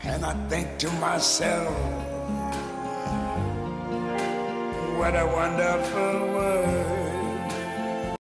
And I think to myself, what a wonderful world.